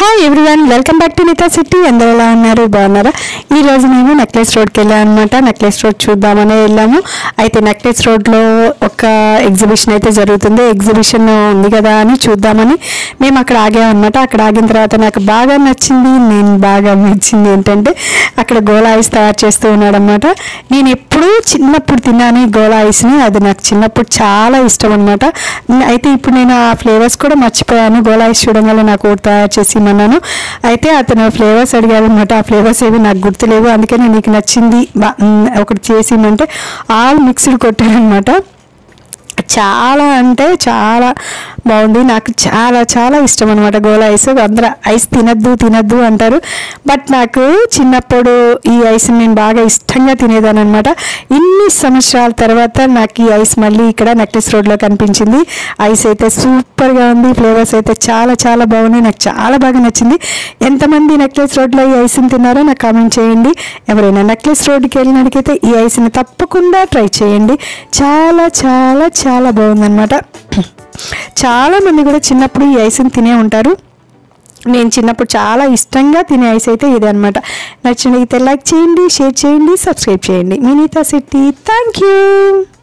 Hi everyone, welcome back to Neeta city. అందరూ ఎలా ఉన్నారు? బాగున్నారా? ఈరోజు నేను నెక్లెస్ రోడ్కి వెళ్ళాను అనమాట. నెక్లెస్ రోడ్ చూద్దామని వెళ్ళాము. అయితే నెక్లెస్ రోడ్లో ఒక ఎగ్జిబిషన్ అయితే జరుగుతుంది. ఎగ్జిబిషన్ ఉంది కదా అని చూద్దామని మేము అక్కడ ఆగామన్నమాట. అక్కడ ఆగిన తర్వాత నాకు బాగా నచ్చింది ఏంటంటే అక్కడ గోలా ఐస్ తయారు చేస్తూ ఉన్నాడు అనమాట. నేను ఎప్పుడూ చిన్నప్పుడు తిన్నాను ఈ గోలా ఐస్ని. అది నాకు చిన్నప్పుడు చాలా ఇష్టం అనమాట. అయితే ఇప్పుడు నేను ఆ ఫ్లేవర్స్ కూడా మర్చిపోయాను. గోలా ఐస్ చూడగానే నాకు ఒకటి తయారు చేసి ఇమ్మన్నాను. అయితే అతను ఫ్లేవర్స్ అడిగాడు అనమాట. ఆ ఫ్లేవర్స్ ఏవి నాకు గుర్తులేవు, అందుకని నీకు నచ్చింది ఒకటి చేసి ఇమ్మంటే ఆల్ మిక్స్డ్ కొట్టారనమాట. చాలా అంటే చాలా బాగుంది. నాకు చాలా చాలా ఇష్టం అనమాట గోలా ఐస్. అందరూ ఐస్ తినద్దు అంటారు, బట్ నాకు చిన్నప్పుడు ఈ ఐస్ నేను బాగా ఇష్టంగా తినేదాన్ని అనమాట. ఇన్ని సంవత్సరాల తర్వాత నాకు ఈ ఐస్ మళ్ళీ ఇక్కడ నెక్లెస్ రోడ్లో కనిపించింది. ఐస్ అయితే సూపర్గా ఉంది. ఫ్లేవర్స్ అయితే చాలా చాలా బాగున్నాయి. నాకు చాలా బాగా నచ్చింది. ఎంతమంది నెక్లెస్ రోడ్లో ఈ ఐస్ని తిన్నారో నాకు కామెంట్ చేయండి. ఎవరైనా నెక్లెస్ రోడ్కి వెళ్ళినడికైతే ఈ ఐస్ని తప్పకుండా ట్రై చేయండి. చాలా చాలా చాలా బాగుందన్నమాట. చాలామంది కూడా చిన్నప్పుడు ఈ ఐస్ని తినే ఉంటారు. నేను చిన్నప్పుడు చాలా ఇష్టంగా తినే ఐస్ అయితే ఇదే అనమాట. నచ్చినైతే లైక్ చేయండి, షేర్ చేయండి, సబ్స్క్రైబ్ చేయండి. మీ నీతా సిటీ. Thank you.